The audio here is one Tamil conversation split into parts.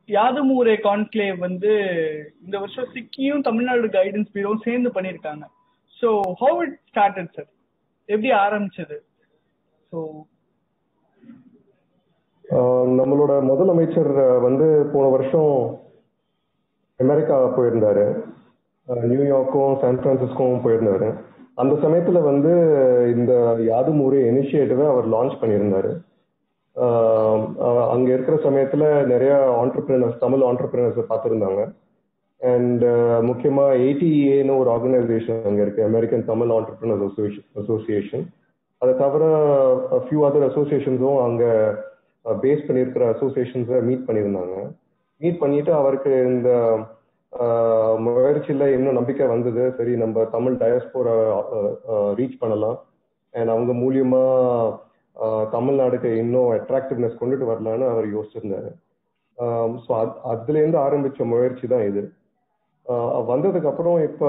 யாதும் ஊரே கான்க்ளேவ் வந்து இந்த வருஷம் சிக்கியும் தமிழ்நாடு கைடன்ஸ் பீரோவும் சேர்ந்து பண்ணியிருக்காங்க. So how it started sir, எப்படி ஆரம்பிச்சது? ஸோ நம்மளோட முதலமைச்சர் வந்து போன வருஷம் அமெரிக்கா போயிருந்தாரு, நியூயார்க்கும் சான் பிரான்சிஸ்கோவும் போயிருந்தாரு. அந்த சமயத்துல வந்து இந்த யாதும் ஊரே இனிஷியேட்டிவை அவர் லான்ச் பண்ணியிருந்தாரு. அங்க இருக்கிற சமயத்துல நிறைய ஆண்டர்பிரினர்ஸ், தமிழ் ஆண்டர்பிரினர்ஸை பார்த்துருந்தாங்க. அண்ட் முக்கியமா ATEAன்னு ஒரு ஆர்கனைசேஷன் அங்க இருக்கு, அமெரிக்கன் தமிழ் ஆண்டர்பிரினர்ஸ் அசோசியேஷன். அதை தவிர ஃபியூ அதர் அசோசியேஷன்ஸும் அங்க பேஸ் பண்ணியிருக்கிற அசோசியேஷன்ஸை மீட் பண்ணியிருந்தாங்க. மீட் பண்ணிட்டு அவருக்கு இந்த முயற்சியில் இன்னும் நம்பிக்கை வந்தது. சரி, நம்ம தமிழ் டயஸ்போரை ரீச் பண்ணலாம் அண்ட் அவங்க மூலியமா தமிழ்நாடுக்கு இன்னும் அட்ராக்டிவ்னஸ் கொண்டுட்டு வரலான்னு அவர் யோசிச்சிருந்தாரு. ஸோ அதுலேருந்து ஆரம்பிச்ச முயற்சி தான் இது. வந்ததுக்கு அப்புறம் இப்போ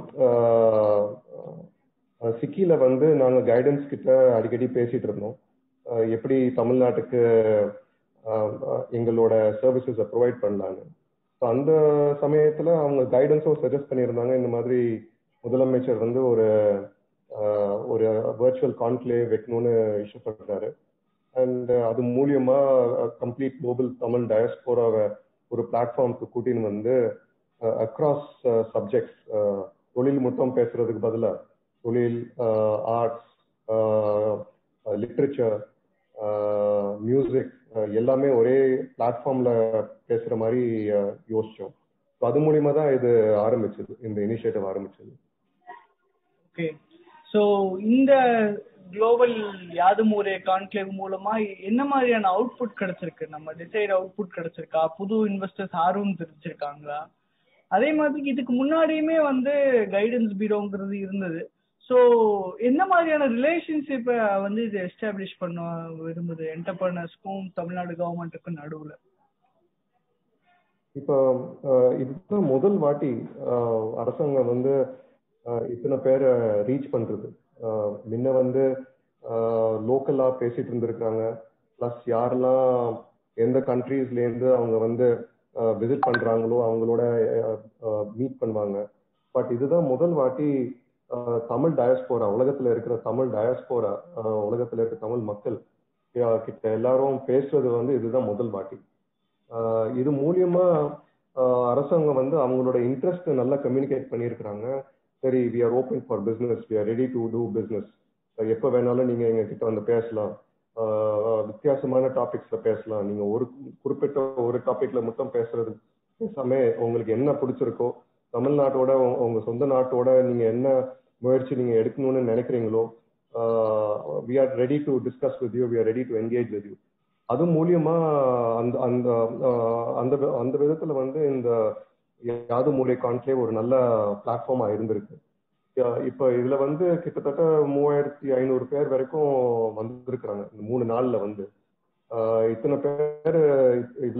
சிக்கியில வந்து நாங்கள் கைடன்ஸ் கிட்ட அடிக்கடி பேசிட்டு இருந்தோம், எப்படி தமிழ்நாட்டுக்கு எங்களோட சர்வீசஸை ப்ரொவைட் பண்ணலான்னு. ஸோ அந்த சமயத்தில் அவங்க கைடன்ஸும் சஜஸ்ட் பண்ணியிருந்தாங்க, இந்த மாதிரி முதலமைச்சர் வந்து ஒரு வர்ச்சுவல் கான்க்ளேவ் வைக்கணும்னு இஷ்டப்படுறாரு. அண்ட் அது மூலியமா கம்ப்ளீட் குளோபல் தமிழ் டயஸ்போராவை ஒரு பிளாட்ஃபார்முக்கு கூட்டின்னு வந்து அக்ராஸ் சப்ஜெக்ட்ஸ், தொழில் மட்டும் பேசுறதுக்கு பதிலாக தொழில், ஆர்ட்ஸ், லிட்ரேச்சர், மியூசிக் எல்லாமே ஒரே பிளாட்ஃபார்ம்ல பேசுற மாதிரி யோசிச்சோம். அது மூலியமா தான் இது ஆரம்பிச்சது, இந்த இனிஷியேட்டிவ் ஆரம்பிச்சது. ஓகே, ஸோ இந்த குளோபல் யாதும் ஊரே கான்க்ளேவ் மூலமா என்ன மாதிரியான அவுட்புட் கிடைச்சிருக்கு? நம்ம டிசைட் அவுட்புட் கிடைச்சிருக்கா? புது இன்வெஸ்டர்ஸ் ஆர்வம் தெரிஞ்சிருக்காங்களா? அதே மாதிரி இதுக்கு முன்னாடியுமே வந்து கைடன்ஸ் பீரோங்கிறது இருந்தது. ஸோ என்ன மாதிரியான ரிலேஷன்ஷிப்பை வந்து இது எஸ்டாப்ளிஷ் பண்ண விரும்புது என்டர்பிரனர்ஸ்க்கும் தமிழ்நாடு கவர்மெண்ட்டுக்கும் நடுவில்? இப்போ இதுதான் முதல் வாட்டி அரசாங்கம் வந்து இத்தனை பேரை ரீச் பண்றது. முன்ன வந்து லோக்கலா பேசிட்டு இருந்திருக்காங்க, பிளஸ் யாரெல்லாம் எந்த கண்ட்ரீஸ்லேருந்து அவங்க வந்து விசிட் பண்றாங்களோ அவங்களோட மீட் பண்ணுவாங்க. பட் இதுதான் முதல் வாட்டி தமிழ் டயஸ்போரா, உலகத்துல இருக்கிற தமிழ் டயஸ்போரா, உலகத்துல இருக்கிற தமிழ் மக்கள் கிட்ட எல்லாரும் பேசுறது வந்து இதுதான் முதல் வாட்டி. இது மூலியமா அரசாங்கம் வந்து அவங்களோட இன்ட்ரெஸ்ட் நல்லா கம்யூனிகேட் பண்ணியிருக்கிறாங்க. சரி, we are open for business, we are ready to do business, எப்போ வேணாலும் நீங்க எங்க கிட்ட வந்து பேசலாம், வித்தியாசமான டாபிக்ஸ்ல பேசலாம், நீங்க ஒரு குறிப்பிட்ட ஒரு டாபிக்ல மட்டும் பேசுறது பேசாம உங்களுக்கு என்ன பிடிச்சிருக்கோ, தமிழ்நாட்டோட உங்க சொந்த நாட்டோட நீங்க என்ன முயற்சி நீங்க எடுக்கணும்னு நினைக்கிறீங்களோ, we are ready to discuss with you, we are ready to engage with you. அது மூலியமா அந்த அந்த அந்த அந்த விதத்துல வந்து இந்த யாதும் ஊரே கான்க்ளேவ் ஒரு நல்ல பிளாட்ஃபார்மா இருந்திருக்கு. இப்ப இதுல வந்து கிட்டத்தட்ட 3500 பேர் வரைக்கும் வந்திருக்கிறாங்க இந்த 3 நாள்ல. வந்து இத்தனை பேர் இதுல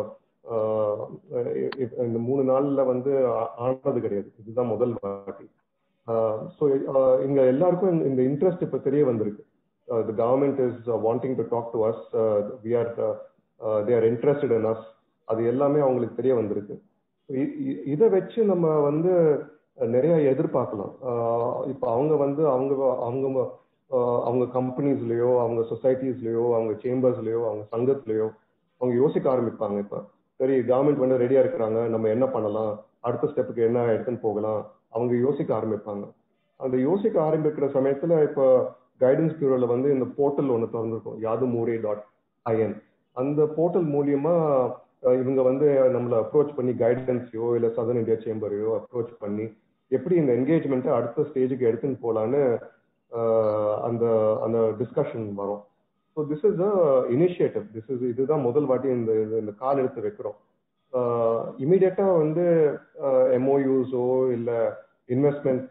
இந்த 3 நாள்ல வந்து ஆனது கிடையாது, இதுதான் முதல் வாட்டி. ஸோ இங்க எல்லாருக்கும் இந்த இன்ட்ரெஸ்ட் இப்ப தெரிய வந்திருக்கு. The government is wanting to talk to us, they are interested in us, அது எல்லாமே அவங்களுக்கு தெரிய வந்திருக்கு. இதை வச்சு நம்ம வந்து நிறைய எதிர்பார்க்கலாம். இப்போ அவங்க வந்து அவங்க அவங்க அவங்க கம்பெனிஸ்லயோ, அவங்க சொசைட்டிஸ்லயோ, அவங்க சேம்பர்ஸ்லயோ, அவங்க சங்கத்திலயோ அவங்க யோசிக்க ஆரம்பிப்பாங்க. இப்போ சரி, கவர்மெண்ட் வந்து ரெடியா இருக்கிறாங்க, நம்ம என்ன பண்ணலாம், அடுத்த ஸ்டெப்புக்கு என்ன எடுத்துன்னு போகலாம், அவங்க யோசிக்க ஆரம்பிப்பாங்க. அந்த யோசிக்க ஆரம்பிக்கிற சமயத்துல இப்போ கைடன்ஸ் பியூரோல வந்து இந்த போர்ட்டல் ஒன்று திறந்துருக்கும், yadumure.in. அந்த போர்ட்டல் மூலியமா இவங்க வந்து நம்மளை அப்ரோச் பண்ணி கைடன்ஸையோ இல்லை சதர்ன் இந்தியா சேம்பரையோ அப்ரோச் பண்ணி எப்படி இந்த என்கேஜ்மெண்ட்டை அடுத்த ஸ்டேஜுக்கு எடுத்துன்னு போகலான்னு அந்த அந்த டிஸ்கஷன் வரும். So this is a initiative, இதுதான் முதல் வாட்டி இந்த கால் எடுத்து வைக்கிறோம். இமீடியட்டா வந்து MOUஸோ இல்லை இன்வெஸ்ட்மெண்ட்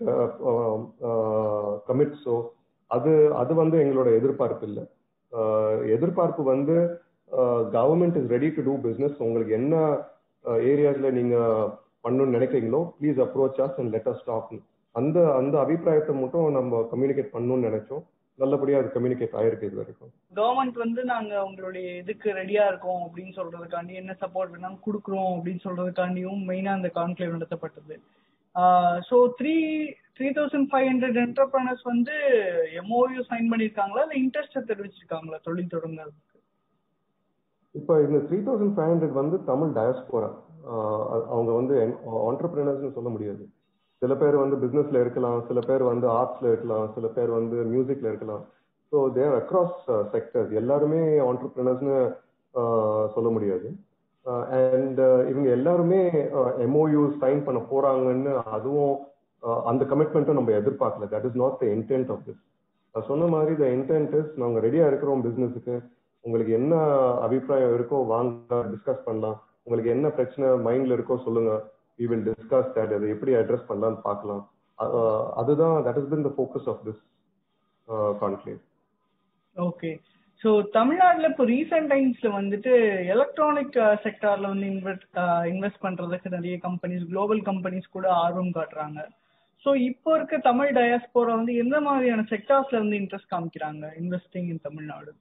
கமிட்ஸோ அது வந்து எங்களோட எதிர்பார்ப்பு இல்லை. எதிர்பார்ப்பு வந்து government is ready to do business, உங்களுக்கு என்ன ஏரியாஸ்ல நீங்க பண்ணணும்னு நினைக்கிறீங்களோ please approach us and let us talk. அந்த அபிப்பிராயத்தை மட்டும் நம்ம கம்யூனிகேட் பண்ணணும்னு நினைச்சோம். நல்லபடியா அது கம்யூனிகேட் ஆயிருக்கு இது வரைக்கும். கவர்மெண்ட் வந்து நாங்க உங்களுடைய இதுக்கு ரெடியா இருக்கோம் அப்படின்னு சொல்றதுக்காண்டி என்ன சப்போர்ட் வேணாலும் கொடுக்குறோம் அப்படின்னு சொல்றதுக்காண்டியும் மெயினா அந்த கான்க்ளேவ் நடத்தப்பட்டது. ஸோ 3,500 என்டர்பிரனர்ஸ் வந்து எம்ஓயு சைன் பண்ணியிருக்காங்களா இல்லை இன்ட்ரெஸ்ட் தெரிவிச்சிருக்காங்களா தொழில் தொடங்குறதுக்கு? இப்போ இந்த 3,500 வந்து தமிழ் டயஸ்போரா. அவங்க வந்து ஆண்டர்பிரினர்ஸ்னு சொல்ல முடியாது. சில பேர் வந்து பிசினஸ்ல இருக்கலாம், சில பேர் வந்து ஆர்ட்ஸ்ல இருக்கலாம், சில பேர் வந்து மியூசிக்ல இருக்கலாம். So there across sectors. எல்லாருமே ஆண்டர்பிரினர்ஸ்னு சொல்ல முடியாது. அண்ட் இவங்க எல்லாருமே எம்ஓயூ சைன் பண்ண போறாங்கன்னு அதுவும் அந்த கமிட்மெண்ட்டும் நம்ம எதிர்பார்க்கல. That is not the intent of this. நான் சொன்ன மாதிரி த இன்டென்ட் இஸ் நாங்கள் ரெடியா இருக்கிறோம் பிசினஸுக்கு. உங்களுக்கு என்ன அபிப்பிராயம் இருக்கோ வாங்க டிஸ்கஸ் பண்ணலாம். உங்களுக்கு என்ன பிரச்சனை மைண்ட்ல இருக்கோ சொல்லுங்க. we will discuss that. அதை எப்படி அட்ரஸ் பண்ணலாம்னு பார்க்கலாம். அதுதான் that has been the focus of this conclave. Okay. So தமிழ்நாட்டில் இப்போ ரீசெண்ட் டைம்ஸ்ல வந்துட்டு எலக்ட்ரானிக் செக்டார்ல வந்து இன்வெஸ்ட் பண்றதுக்கு நிறைய கம்பெனிஸ், குளோபல் கம்பெனிஸ் கூட ஆர்வம் காட்டுறாங்க. ஸோ இப்போ இருக்க தமிழ் டயாஸ்போரா வந்து எந்த மாதிரியான செக்டார்ஸ்ல வந்து இன்ட்ரெஸ்ட் காமிக்கிறாங்க investing in Tamil Nadu?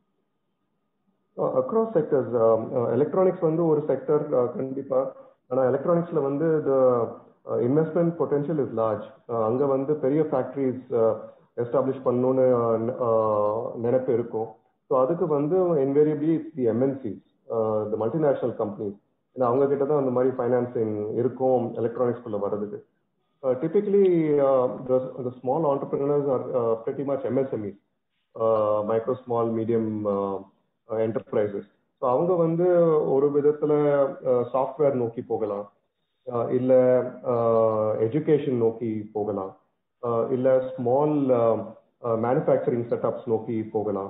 Across sectors. Electronics வந்து ஒரு செக்டர் கண்டிப்பா. ஆனால் எலக்ட்ரானிக்ஸ்ல வந்து இன்வெஸ்ட்மெண்ட் பொட்டன்ஷியல் இஸ் லார்ஜ். அங்கே வந்து பெரிய ஃபேக்ட்ரிஸ் எஸ்டாப்ளிஷ் பண்ணணும்னு நினைப்பு இருக்கும். ஸோ அதுக்கு வந்து invariably the MNCs, the multinational companies, ஏன்னா அவங்க கிட்ட தான் அந்த மாதிரி ஃபைனான்சிங் இருக்கும் எலக்ட்ரானிக்ஸ்குள்ள வர்றதுக்கு. Typically the small entrepreneurs are pretty much MSMEs, micro small medium enterprises. So அவங்க வந்து ஒரு விதத்துல சாஃப்ட்வேர் நோக்கி போகலாம், இல்லை எஜுகேஷன் நோக்கி போகலாம், இல்லை ஸ்மால் மேனுஃபேக்சரிங் செட்டப்ஸ் நோக்கி போகலாம்,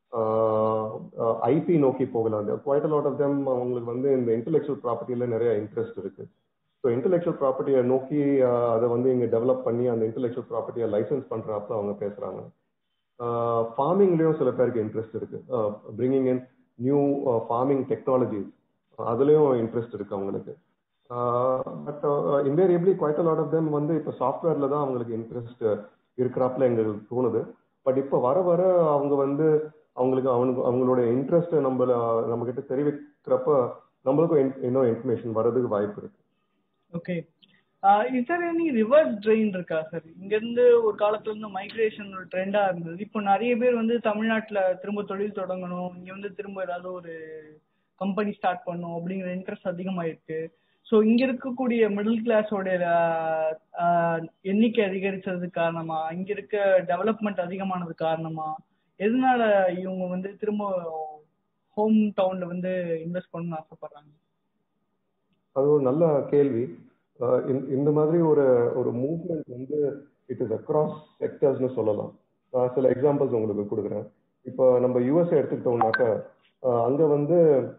ஐபி நோக்கி போகலாம். Quite a lot of them அவங்களுக்கு வந்து இந்த இன்டெலெக்சுவல் ப்ராப்பர்ட்டியில நிறைய இன்ட்ரெஸ்ட் இருக்கு. ஸோ இன்டெலெக்சுவல் ப்ராப்பர்ட்டியை நோக்கி அதை வந்து இங்கே டெவலப் பண்ணி அந்த இன்டெலெக்சுவல் ப்ராப்பர்ட்டியை லைசன்ஸ் பண்றப்ப அவங்க பேசுறாங்க. ஃபார்மிங்லேயும் சில பேருக்கு இன்ட்ரெஸ்ட் இருக்கு. Bringing in new farming technologies, அதுலேயும் இன்ட்ரெஸ்ட் இருக்கு அவங்களுக்கு. But invariably quite a lot of them வந்து இப்போ சாஃப்ட்வேர்ல தான் அவங்களுக்கு இன்ட்ரெஸ்ட் இருக்கிறாப்புல எங்களுக்கு தோணுது. பட் இப்போ வர வர அவங்க வந்து அவங்களோட இன்ட்ரெஸ்ட் நம்ம கிட்ட தெரிவிக்கிறப்ப நம்மளுக்கும் இன்னும் இன்ஃபர்மேஷன் வர்றதுக்கு வாய்ப்பு இருக்கு. Okay. Is there any reverse drain இருக்கா சார்? இங்கேருந்து ஒரு காலத்துல இருந்து மைக்ரேஷன் ஒரு ட்ரெண்டா இருந்தது. இப்போ நிறைய பேர் வந்து தமிழ்நாட்டில் திரும்ப தொழில் தொடங்கணும், இங்கே வந்து திரும்ப ஏதாவது ஒரு கம்பெனி ஸ்டார்ட் பண்ணணும் அப்படிங்கிற இன்ட்ரெஸ்ட் அதிகமாயிருக்கு. ஸோ இங்க இருக்கக்கூடிய மிடில் கிளாஸோட எண்ணிக்கை அதிகரிச்சது காரணமா, இங்க இருக்க டெவலப்மெண்ட் அதிகமானது காரணமா, எதனால இவங்க வந்து திரும்ப ஹோம் டவுன்ல வந்து இன்வெஸ்ட் பண்ணணும்னு ஆசைப்படுறாங்க? அது ஒரு நல்ல கேள்வி. இந்த மாதிரி ஒரு மூவ்மெண்ட் வந்து இட் இஸ் அக்ராஸ் செக்டர்ஸ்னு சொல்லலாம். சில எக்ஸாம்பிள்ஸ் உங்களுக்கு கொடுக்குறேன். இப்போ நம்ம யூஎஸ்ஏ எடுத்துக்கிட்டோம்னாக்கா அங்கே வந்து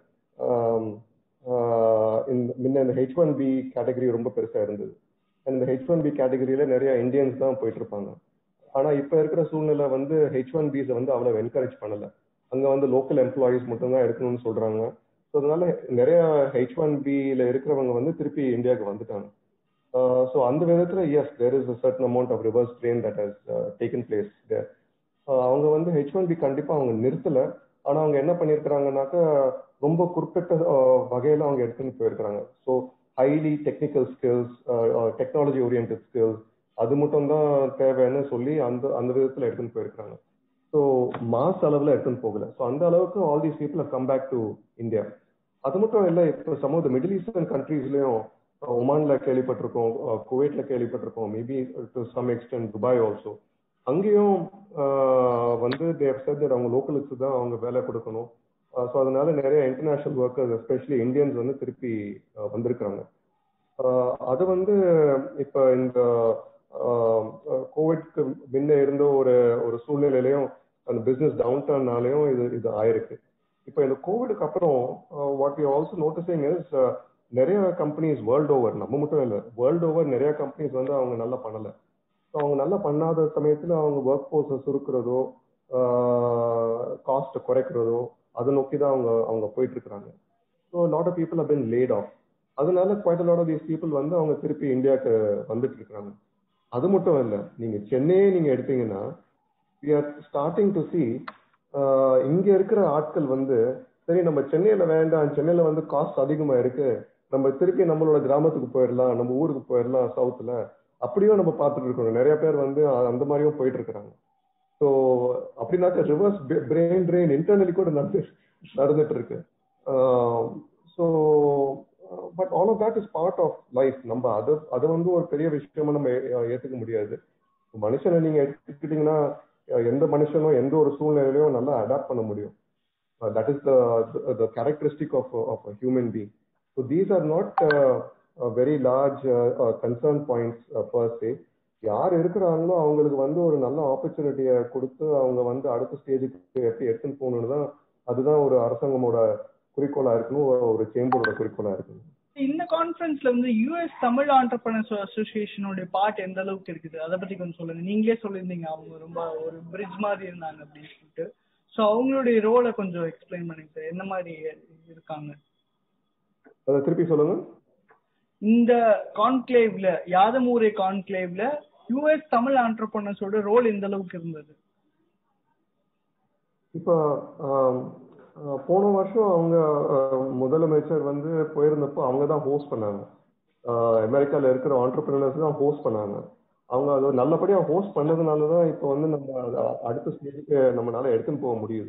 முன்ன இந்த H1B கேட்டகரி ரொம்ப பெருசா இருந்தது. இந்த H1B கேட்டகரியில நிறைய இந்தியன்ஸ் தான் போயிட்டு இருப்பாங்க. ஆனா இப்ப இருக்கிற சூழ்நிலை வந்து H1Bs வந்து அவ்வளவு என்கரேஜ் பண்ணல. அங்க வந்து லோக்கல் எம்ப்ளாயிஸ் மட்டும் தான் எடுக்கணும்னு சொல்றாங்க. அதனால நிறைய H1Bல இருக்கிறவங்க வந்து திருப்பி இந்தியாவுக்கு வந்துட்டாங்க. ஸோ அந்த விதத்துல yes, there is a certain amount of reverse train that has taken place there. அவங்க வந்து H1B கண்டிப்பா அவங்க நிறுத்தல. ஆனா அவங்க என்ன பண்ணிருக்கிறாங்கன்னாக்கா ரொம்ப குறிப்பிட்ட வகையில அவங்க எடுத்துன்னு போயிருக்கிறாங்க. So highly technical skills, technology oriented skills, அது மட்டும் தான் தேவைன்னு சொல்லி அந்த விதத்துல எடுத்துன்னு போயிருக்கிறாங்க. ஸோ மாஸ் அளவுல எடுத்துன்னு போகல. ஸோ அந்த அளவுக்கு all these people have come back to India. அது மட்டும் இல்லை, இப்போ some of the middle eastern கண்ட்ரீஸ்லயும் ஒமான்ல கேள்விப்பட்டிருக்கோம், குவைட்ல கேள்விப்பட்டிருக்கோம், maybe to some extent Dubai also. அங்கேயும் வந்து தேவ் செட் தட் அவங்க லோக்கலுக்கு தான் அவங்க வேலை கொடுக்கணும். ஸோ அதனால நிறைய இன்டர்நேஷனல் ஒர்க்கர்ஸ் எஸ்பெஷலி இந்தியன்ஸ் வந்து திருப்பி வந்திருக்கிறாங்க. அது வந்து இப்போ இந்த கோவிட்க்கு முன்ன இருந்த ஒரு சூழ்நிலையிலையும் அந்த பிசினஸ் டவுன் டர்ன்னாலையும் இது ஆயிருக்கு. இப்போ இந்த கோவிடுக்கு அப்புறம் what you also noticing is நிறைய கம்பெனிஸ் வேர்ல்டு ஓவர், நம்ம மட்டும் இல்லை, வேர்ல்டு ஓவர் நிறைய கம்பெனிஸ் வந்து அவங்க நல்லா பண்ணலை. ஸோ அவங்க நல்லா பண்ணாத சமயத்தில் அவங்க ஒர்க் ஃபோர்ஸை சுருக்கிறதோ காஸ்ட்டை குறைக்கிறதோ அதை நோக்கி தான் அவங்க போயிட்டு இருக்கிறாங்க. So lot of people have been laid off. அதனால quite a lot of these people வந்து அவங்க திருப்பி இந்தியாவுக்கு வந்துட்டு இருக்கிறாங்க. அது மட்டும் இல்லை, நீங்க சென்னையே நீங்க எடுத்தீங்கன்னா we are starting to see இங்க இருக்கிற ஆட்கள் வந்து சரி நம்ம சென்னையில வேண்டாம், சென்னையில வந்து காஸ்ட் அதிகமா இருக்கு, நம்ம திருப்பி நம்மளோட கிராமத்துக்கு போயிடலாம், நம்ம ஊருக்கு போயிடலாம் சவுத்துல, அப்படியும் நம்ம பார்த்துட்டு இருக்கோம். நிறைய பேர் வந்து அந்த மாதிரியும் போயிட்டு இருக்கிறாங்க. ஸோ அப்படின்னாக்க ரிவர்ஸ் பிரெயின் ட்ரெயின் இன்டர்னலி கூட நடந்துட்டு இருக்கு. So but all of that is part of life. நம்ம அதை வந்து ஒரு பெரிய விஷயமா நம்ம ஏற்றுக்க முடியாது. மனுஷனை நீங்க எடுத்துக்கிட்டீங்கன்னா எந்த மனுஷனும் எந்த ஒரு சூழ்நிலையிலையும் நல்லா அடாப்ட் பண்ண முடியும். That is the characteristic of a human being. So these are not very large concern points per se. யார் இருக்கிறாங்களோ அவங்களுக்கு வந்து ஒரு நல்ல ஆப்பர்ச்சுனிட்டியை கொடுத்து அவங்க வந்து அடுத்த ஸ்டேஜுக்கு எப்படி எடுத்துன்னு போகணும்னு தான், அதுதான் ஒரு அரசாங்கமோட குறிக்கோளா இருக்கணும், ஒரு சேம்பரோட குறிக்கோளா இருக்கணும். இந்த கான்ஃபரன்ஸ்ல வந்து யுஎஸ் தமிழ் ஆண்டர்பிரனர்ஸ் அசோசியேஷனோட பார்ட் எந்த அளவுக்கு இருக்குது, அதை பத்தி கொஞ்சம் சொல்லுங்க. நீங்களே சொல்லியிருந்தீங்க அவங்க ரொம்ப ஒரு பிரிட்ஜ் மாதிரி இருந்தாங்க அப்படின்னு சொல்லிட்டு. ஸோ அவங்களுடைய ரோலை கொஞ்சம் எக்ஸ்பிளைன் பண்ணுங்க சார், என்ன மாதிரி இருக்காங்க அதை திருப்பி சொல்லுங்க. இந்த கான்க்ளேவ்ல, யாதமூரே கான்க்ளேவ்ல யுஎஸ் தமிழ் ஆண்டர்பிரனர்ஸோட ரோல் எந்த அளவுக்கு இருந்தது? இப்போ போன வருஷம் அவங்க முதலமைச்சர் வந்து போயிருந்தப்போ அவங்க தான் ஹோஸ்ட் பண்ணாங்க. அமெரிக்காவில் இருக்கிற ஆண்டர்பிரினர்ஸ் தான் ஹோஸ்ட் பண்ணாங்க. அவங்க அதை நல்லபடியாக ஹோஸ்ட் பண்ணதுனால தான் இப்போ வந்து நம்ம அடுத்த ஸ்டேஜுக்கு நம்மளால எடுத்துன்னு போக முடியுது.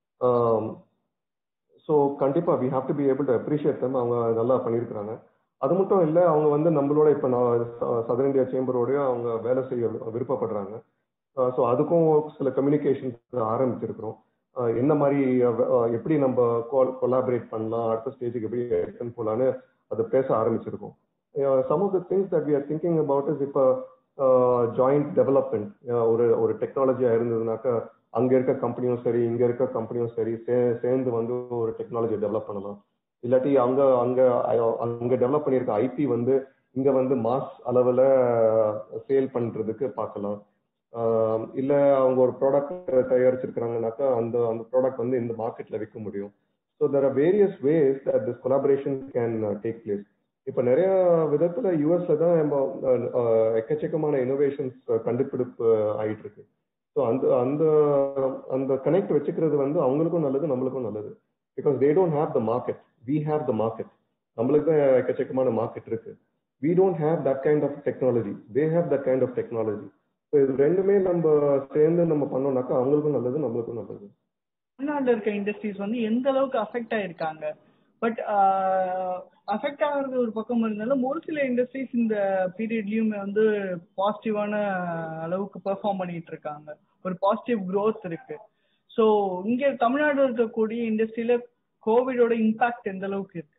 ஸோ கண்டிப்பாக we have to be able to appreciate them. அவங்க நல்லா பண்ணியிருக்கிறாங்க. அது மட்டும் இல்லை, அவங்க வந்து நம்மளோட இப்போ சதர் இந்தியா சேம்பரோடய அவங்க வேலை செய்ய விருப்பப்படுறாங்க. ஸோ அதுக்கும் சில கம்யூனிகேஷன்ஸ் ஆரம்பிச்சிருக்கிறோம். என்ன மாதிரி எப்படி நம்ம கொலாபரேட் பண்ணலாம், அடுத்த ஸ்டேஜுக்கு எப்படி எடுத்துன்னு போகலான்னு அதை பேச ஆரம்பிச்சிருக்கோம். Some of the things that we are thinking about is இப்போ ஜாயிண்ட் டெவலப்மெண்ட். ஒரு டெக்னாலஜியாக இருந்ததுனாக்கா அங்கே இருக்க கம்பெனியும் சரி இங்கே இருக்க கம்பெனியும் சரி சேர்ந்து வந்து ஒரு டெக்னாலஜியை டெவலப் பண்ணலாம். இல்லாட்டி அங்கே டெவலப் பண்ணியிருக்க ஐபி வந்து இங்கே வந்து மாஸ் அளவில் சேல் பண்ணுறதுக்கு பார்க்கலாம். இல்லை அவங்க ஒரு ப்ராடக்ட் தயாரிச்சிருக்கிறாங்கனாக்கா அந்த ப்ராடக்ட் வந்து இந்த மார்க்கெட்டில் விற்க முடியும். So there are various ways that this collaboration can take place. இப்போ நிறைய விதத்தில் யூஎஸ்ல தான் நம்ம எக்கச்சக்கமான இனோவேஷன்ஸ் கண்டுபிடிப்பு ஆகிட்டு இருக்கு. ஸோ அந்த அந்த அந்த கனெக்ட் வச்சுக்கிறது வந்து அவங்களுக்கும் நல்லது, நம்மளுக்கும் நல்லது. Because they don't have the market, we have the market. நம்மளுக்கு தான் எக்கச்சக்கமான மார்க்கெட் இருக்கு. We don't have that kind of technology, they have that kind of technology. So இது ரெண்டுமே நம்ம சேர்ந்து நம்ம பண்ணோம்னாக்கா அவங்களுக்கும் நல்லது, நம்மளுக்கும் நல்லது. தமிழ்நாட்டில் இருக்க இண்டஸ்ட்ரீஸ் வந்து எந்த அளவுக்கு அஃபெக்ட் ஆயிருக்காங்க? பட் அஃபெக்ட் ஆகிறது ஒரு பக்கம் இருந்தாலும் ஒரு சில இண்டஸ்ட்ரீஸ் இந்த பீரியட்லயும் வந்து பாசிட்டிவான அளவுக்கு பெர்ஃபார்ம் பண்ணிட்டு இருக்காங்க, ஒரு பாசிட்டிவ் க்ரோத் இருக்கு. ஸோ இங்க தமிழ்நாடு இருக்கக்கூடிய இண்டஸ்ட்ரியில கோவிடோட இம்பாக்ட் எந்த அளவுக்கு இருக்கு?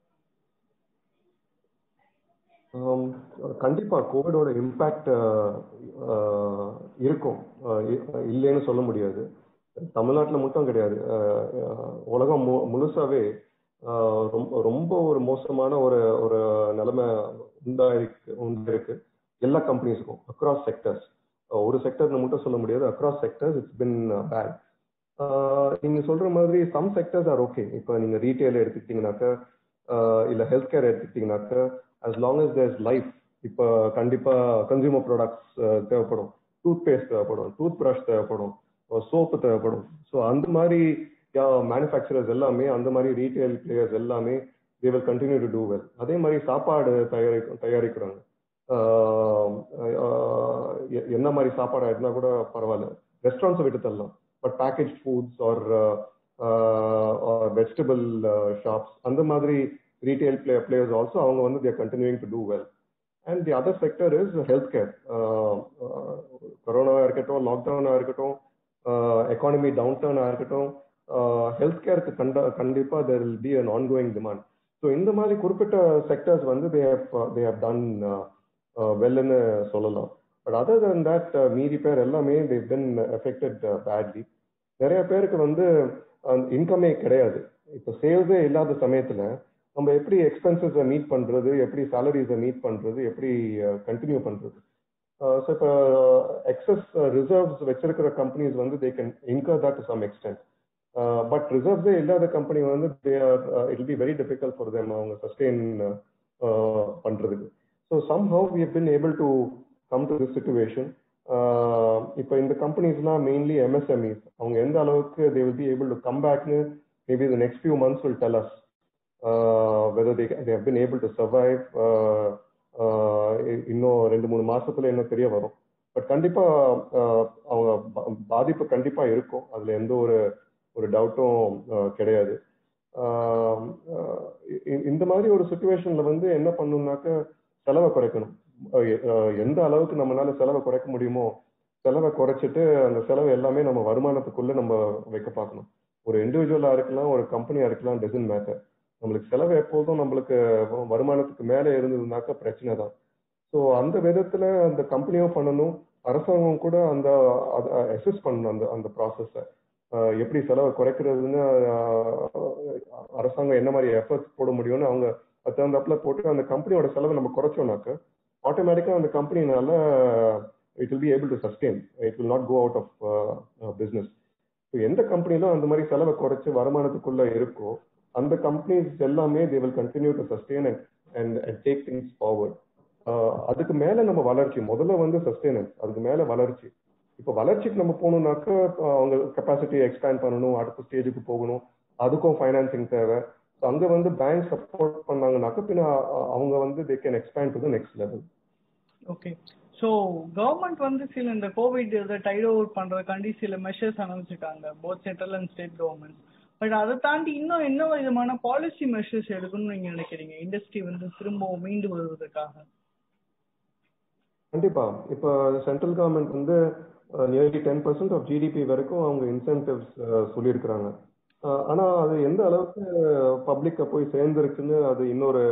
கண்டிப்பா கோவிடோட இம்பாக்ட் இருக்கும், இல்லைன்னு சொல்ல முடியாது. தமிழ்நாட்டில் மட்டும் கிடையாது, உலகம் முழுசாவே ரொம்ப ஒரு மோசமான ஒரு நிலைமை உண்டாயிருக்கு எல்லா கம்பெனிஸுக்கும் அக்ராஸ் செக்டர்ஸ். ஒரு செக்டர்னு மட்டும் சொல்ல முடியாது, across sectors it's been bad. நீங்க சொல்ற மாதிரி சம் செக்டர்ஸ் ஆர் ஓகே. இப்போ நீங்க ரீட்டைல் எடுத்துக்கிட்டீங்கன்னாக்க இல்லை ஹெல்த் கேர் எடுத்துக்கிட்டீங்கன்னாக்க as long as there's life, இப்போ கண்டிப்பா கன்சியூமர் ப்ராடக்ட்ஸ் தேவைப்படும், டூத் பேஸ்ட் தேவைப்படும், டூத் ப்ரஷ் தேவைப்படும், சோப்பு தேவைப்படும். ஸோ அந்த மாதிரி மேனுஃபேக்சரர்ஸ் எல்லாமே, அந்த மாதிரி ரீட்டைல் பிளேயர்ஸ் எல்லாமே they will continue to do well. அதே மாதிரி சாப்பாடு தயாரிக்கிறாங்க. என்ன மாதிரி சாப்பாடு ஆயிடுனா கூட பரவாயில்ல, ரெஸ்டாரண்ட்ஸை விட்டு தரலாம். But package foods or vegetable shops, அந்த மாதிரி retail players also அவங்க வந்து they are continuing to do well. And the other sector is healthcare. Corona இருக்கட்டும், லாக்டவுனா இருக்கட்டும், எக்கானமி டவுன் டர்னா இருக்கட்டும், ஹெல்த்கேருக்கு கண்டிப்பா there will be an ongoing demand. So இந்த மாதிரி குறிப்பிட்ட செக்டர்ஸ் வந்து they have done well-ன்னு சொல்லலாம். பட் அதர் than that மீதி பேர் எல்லாமே they've been affected badly. நிறைய பேருக்கு வந்து இன்கமே கிடையாது. இப்போ சேல்ஸே இல்லாத சமயத்துல நம்ம எப்படி எக்ஸ்பென்சஸை மீட் பண்றது, எப்படி சேலரிஸை மீட் பண்றது, எப்படி கண்டினியூ பண்றது? ஸோ இப்போ எக்ஸஸ் ரிசர்வ்ஸ் வச்சிருக்கிற கம்பெனிஸ் வந்து they can incur that to some extent. But ரிசர்வ்ஸே இல்லாத கம்பெனி வந்து it will be very difficult for them அவங்க சஸ்டெயின் பண்றதுக்கு. So somehow we have been able to come to this situation. இப்போ இந்த கம்பெனிஸ்லாம் மெயின்லி எம்எஸ்எம்இஸ், அவங்க எந்த அளவுக்கு they will be able to come பேக்னு maybe the next few months will tell us whether they have been able to survive. இன்னும் 2-3 மாசத்துல என்ன தெரிய வரும். பட் கண்டிப்பா அவங்க பாதிப்பு கண்டிப்பா இருக்கும், அதுல எந்த ஒரு டவுட்டும் கிடையாது. இந்த மாதிரி ஒரு சுச்சுவேஷன்ல வந்து என்ன பண்ணணும்னாக்க செலவை குறைக்கணும். எந்த அளவுக்கு நம்மளால செலவை குறைக்க முடியுமோ செலவை குறைச்சிட்டு அந்த செலவு எல்லாமே நம்ம வருமானத்துக்குள்ள நம்ம வைக்க பார்க்கணும். ஒரு இண்டிவிஜுவலா இருக்கலாம், ஒரு கம்பெனியா இருக்கலாம், டசன்ட் மேட்டர். நம்மளுக்கு செலவு எப்போதும் நம்மளுக்கு வருமானத்துக்கு மேலே இருந்ததுனாக்கா பிரச்சனை தான். ஸோ அந்த விதத்துல அந்த கம்பெனியும் பண்ணணும், அரசாங்கம் கூட அந்த அசஸ் பண்ணணும் அந்த அந்த ப்ராசஸை. எப்படி செலவை குறைக்கிறதுன்னு அரசாங்கம் என்ன மாதிரி எஃபர்ட்ஸ் போட முடியும்னு அவங்க அது தகுந்தாப்புல போட்டு அந்த கம்பெனியோட செலவை நம்ம குறைச்சோம்னாக்க ஆட்டோமேட்டிக்கா அந்த கம்பெனினால it will be able to sustain, it will not go out of business. So எந்த கம்பெனிலும் அந்த மாதிரி செலவை குறைச்சு வருமானத்துக்குள்ள இருக்கோ அந்த கம்பெனிஸ் எல்லாமே they will continue to sustain and take things forward. அதுக்கு மேல நம்ம வளர்ச்சி, முதல்ல வந்து சஸ்டெயினன்ஸ், அதுக்கு மேல வளர்ச்சி. இப்போ வளர்ச்சிக்கு நம்ம போகணும்னாக்க அவங்க கெப்பாசிட்டியை எக்ஸ்பேண்ட் பண்ணணும், அடுத்த ஸ்டேஜுக்கு போகணும், அதுக்கும் ஃபைனான்சிங் தேவை. ஸோ அங்கே வந்து பேங்க் சப்போர்ட் பண்ணாங்கனாக்க பின்ன அவங்க வந்து they can expand to the next level. Okay. So government வந்து சில இந்த கோவிட் இதை டைட் ஓவர் பண்றதுக்காண்டி சில மெஷர்ஸ் அனுப்பிச்சிருக்காங்க, both central and state government. But அதை தாண்டி இன்னும் என்ன விதமான பாலிசி மெஷர்ஸ் எடுக்கணும்னு நீங்க நினைக்கிறீங்க இண்டஸ்ட்ரி வந்து திரும்ப மீண்டு வருவதற்காக? கண்டிப்பா. இப்போ சென்ட்ரல் கவர்மெண்ட் வந்து நியர்லி 10% ஆஃப் ஜிடிபி வரைக்கும் அவங்க இன்சென்டிவ்ஸ் சொல்லியிருக்கிறாங்க. ஆனா அது எந்த அளவுக்கு பப்ளிக்க போய் சேர்ந்துருக்குன்னு அது இன்னொரு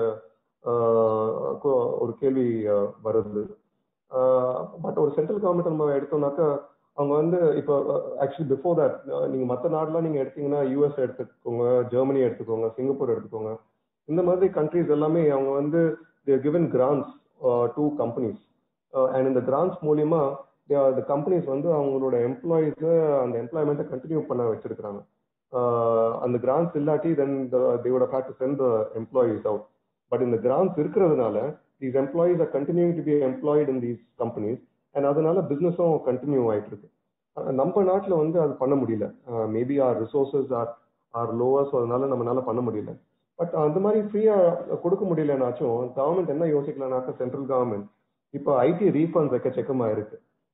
ஒரு கேள்வி வருது. பட் ஒரு சென்ட்ரல் கவர்மெண்ட் நம்ம எடுத்தோம்னாக்கா அவங்க வந்து இப்போ ஆக்சுவலி பிஃபோர் தட் நீங்க மற்ற நாடுலாம் நீங்க எடுத்தீங்கன்னா யூஎஸ் எடுத்துக்கோங்க, ஜெர்மனி எடுத்துக்கோங்க, சிங்கப்பூர் எடுத்துக்கோங்க. இந்த மாதிரி கண்ட்ரிஸ் எல்லாமே அவங்க வந்து there given grants to companies. And இந்த கிராண்ட்ஸ் மூலியமா இந்த கம்பெனிஸ் வந்து அவங்களோட எம்ப்ளாயிஸ அந்த எம்ப்ளாய்மெண்ட்டை கண்டினியூ பண்ண வச்சிருக்கிறாங்க. அந்த கிராண்ட்ஸ் இல்லாட்டி then they would have had to send the employees out. பட் இந்த கிராண்ட்ஸ் இருக்கிறதுனால these employees are continuing to be employed in these companies and அதனால பிசினஸும் கண்டினியூ ஆயிட்டு இருக்கு. நம்ம நாட்டில் வந்து அது பண்ண முடியல, maybe our resources are lower, so அதனால நம்மளால பண்ண முடியல. பட் அந்த மாதிரி ஃப்ரீயா கொடுக்க முடியலனாச்சும் கவர்மெண்ட் என்ன யோசிக்கலனாக்கா சென்ட்ரல் கவர்மெண்ட் இப்போ ஐடி ரீஃபண்ட்ஸ் எக்கச்சக்கமா இருக்கு.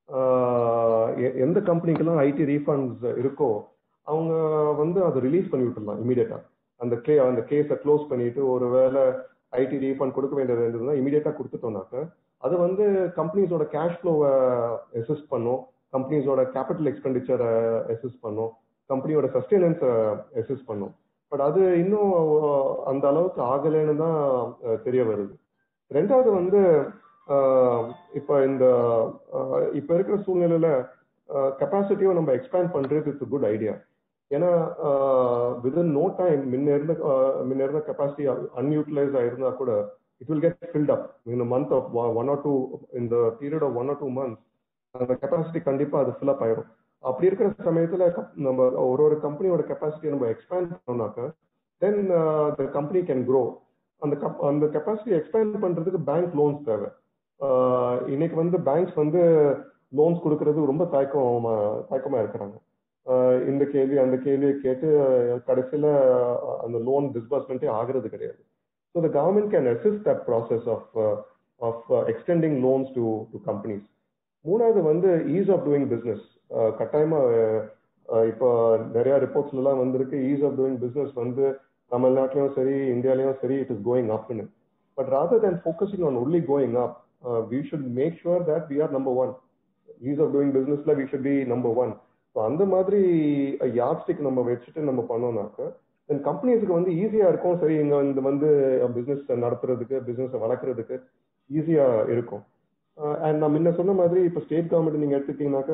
எந்த கம்பெனிக்கெல்லாம் ஐடி ரீஃபண்ட்ஸ் இருக்கோ அவங்க வந்து அதை ரிலீஸ் பண்ணி விட்டுடலாம் இமீடியட்டா. அந்த கேஸை க்ளோஸ் பண்ணிட்டு ஒரு வேலை ஐடி ரீஃபண்ட் கொடுக்க வேண்டியது இருந்ததுன்னா இமீடியட்டா கொடுத்துட்டோம்னாக்க அது வந்து கம்பெனிஸோட கேஷ் ஃப்ளோவை அசிஸ்ட் பண்ணும், கம்பெனிஸோட கேபிட்டல் எக்ஸ்பெண்டிச்சரை அசிஸ்ட் பண்ணும், கம்பெனியோட சஸ்டெனன்ஸை அசிஸ்ட் பண்ணும். பட் அது இன்னும் அந்த அளவுக்கு ஆகலைன்னு தான் தெரிய வருது. ரெண்டாவது வந்து இப்போ இப்போ இருக்கிற சூழ்நிலையில கெப்பாசிட்டியும் நம்ம எக்ஸ்பேண்ட் பண்றது இட்ஸ் குட் ஐடியா. ஏன்னா வித்தின் நோ டைம் முன்ன இருந்த கெப்பாசிட்டி அன்யூட்டிலைஸ் ஆயிருந்தா கூட it will get filled up in month of 1 or 2, இந்த பீரியட் ஆஃப் 1 or 2 months அந்த கெப்பாசிட்டி கண்டிப்பா அது ஃபில் அப் ஆயிரும். அப்படி இருக்கிற சமயத்துல நம்ம ஒரு கம்பெனியோட கெப்பாசிட்டியை நம்ம எக்ஸ்பேண்ட் பண்ணோம்னாக்க then the company can grow. அந்த கெப்பாசிட்டி எக்ஸ்பேண்ட் பண்றதுக்கு பேங்க் லோன்ஸ் தேவை. இன்னைக்கு வந்து பேங்க்ஸ் வந்து லோன்ஸ் கொடுக்கறது ரொம்ப தயக்கமா இருக்கிறாங்க. இந்த கேள்வி அந்த கேள்வியை கேட்டு கடைசியில அந்த லோன் டிஸ்பர்ஸ்மெண்ட்டே ஆகிறது கிடையாது. So the government can assist that process of extending loans to companies. மூணாவது வந்து ஈஸ் ஆஃப் டூயிங் பிஸ்னஸ். கட்டாயமா இப்போ நிறைய ரிப்போர்ட்ஸ்ல எல்லாம் வந்திருக்கு, ஈஸ் ஆஃப் டூயிங் பிஸ்னஸ் வந்து தமிழ்நாட்டிலையும் சரி இந்தியாலையும் சரி இட் இஸ் கோயிங் அப்னு. But rather than focusing on only going up, we should make sure that we are number one. Ease of doing businessல we should be number one. So அந்த மாதிரி யார்ட்ஸ்டிக் நம்ம வச்சுட்டு நம்ம பண்ணோம்னாக்க தென் கம்பெனிஸ்க்கு வந்து ஈஸியா இருக்கும். சரி இங்க வந்து பிசினஸ் நடத்துறதுக்கு பிசினஸை வளர்க்குறதுக்கு ஈஸியா இருக்கும். அண்ட் நான் முன்ன சொன்ன மாதிரி இப்போ ஸ்டேட் கவர்மெண்ட் நீங்க எடுத்துக்கிட்டீங்கன்னாக்க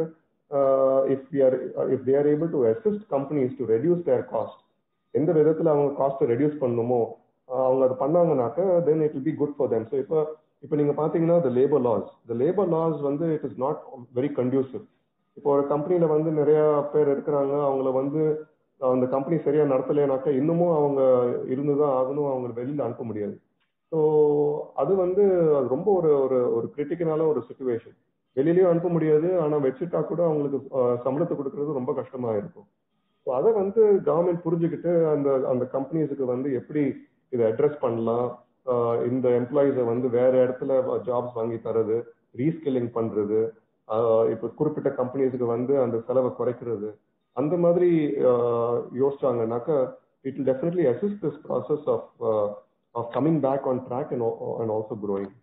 if they are able to assist companies to reduce their cost, எந்த விதத்துல அவங்க காஸ்ட்டை ரெடியூஸ் பண்ணணுமோ அவங்க அதை பண்ணாங்கனாக்க then it will be good for them. So இப்போ நீங்க பாத்தீங்கன்னா the labor laws வந்து it is not very conducive. இப்போ ஒரு கம்பெனில வந்து நிறைய பேர் இருக்கிறாங்க, அவங்கள வந்து அந்த கம்பெனி சரியா நடத்தலைனாக்கா இன்னமும் அவங்க இருந்துதான் ஆகணும், அவங்க வெளியில அனுப்ப முடியாது. ஸோ அது வந்து ரொம்ப ஒரு கிரிட்டிக்கலான ஒரு சுச்சுவேஷன். வெளியிலயும் அனுப்ப முடியாது, ஆனா வச்சுட்டா கூட அவங்களுக்கு சம்பளத்தை கொடுக்கறது ரொம்ப கஷ்டமா இருக்கும். ஸோ அதை வந்து கவர்மெண்ட் புரிஞ்சுக்கிட்டு அந்த அந்த கம்பெனிஸுக்கு வந்து எப்படி இதை அட்ரஸ் பண்ணலாம், இந்த எம்ப்ளாயிஸை வந்து வேற இடத்துல ஜாப்ஸ் வாங்கி தரது, ரீஸ்கில்லிங் பண்றது, இப்போ குறிப்பிட்ட கம்பெனிஸுக்கு வந்து அந்த செலவை குறைக்கிறது, அந்த மாதிரி யோசிச்சாங்கன்னாக்கா it will definitely assist this process of coming back on track and also growing.